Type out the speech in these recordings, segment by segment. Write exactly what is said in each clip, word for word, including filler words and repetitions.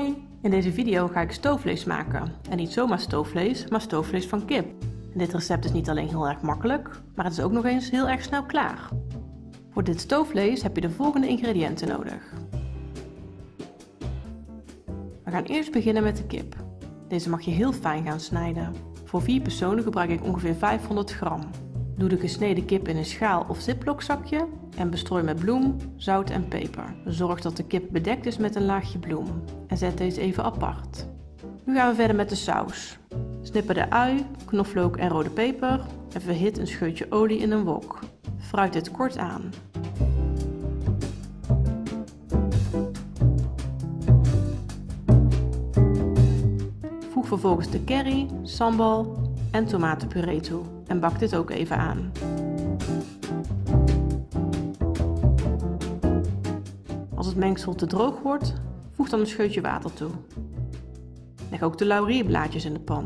Hoi! In deze video ga ik stoofvlees maken. En niet zomaar stoofvlees, maar stoofvlees van kip. En dit recept is niet alleen heel erg makkelijk, maar het is ook nog eens heel erg snel klaar. Voor dit stoofvlees heb je de volgende ingrediënten nodig. We gaan eerst beginnen met de kip. Deze mag je heel fijn gaan snijden. Voor vier personen gebruik ik ongeveer vijfhonderd gram. Doe de gesneden kip in een schaal of ziploc zakje en bestrooi met bloem, zout en peper. Zorg dat de kip bedekt is met een laagje bloem en zet deze even apart. Nu gaan we verder met de saus. Snippen de ui, knoflook en rode peper en verhit een scheutje olie in een wok. Fruit dit kort aan. Voeg vervolgens de curry, sambal en tomatenpuree toe en bak dit ook even aan. Als het mengsel te droog wordt, voeg dan een scheutje water toe. Leg ook de laurierblaadjes in de pan.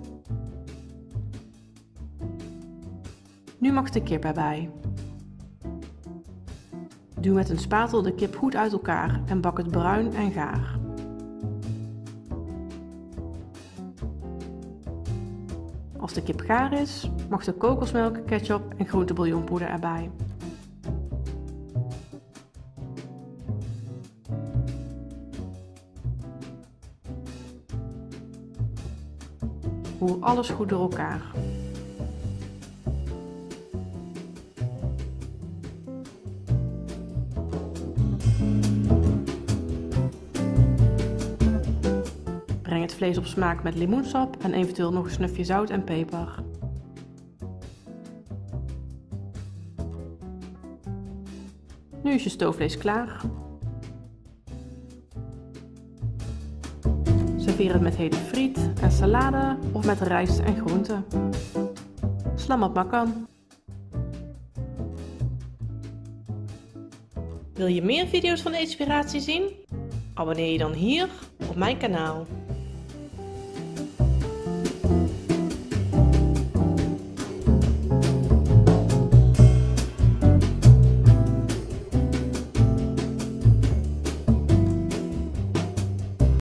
Nu mag de kip erbij. Duw met een spatel de kip goed uit elkaar en bak het bruin en gaar. Als de kip gaar is, mag de kokosmelk, ketchup en groentebouillonpoeder erbij. Roer alles goed door elkaar. Breng het vlees op smaak met limoensap en eventueel nog een snufje zout en peper. Nu is je stoofvlees klaar. Serveer het met hele friet en salade of met rijst en groenten. Slamat makan. Wil je meer video's van de Eetspiratie zien? Abonneer je dan hier op mijn kanaal.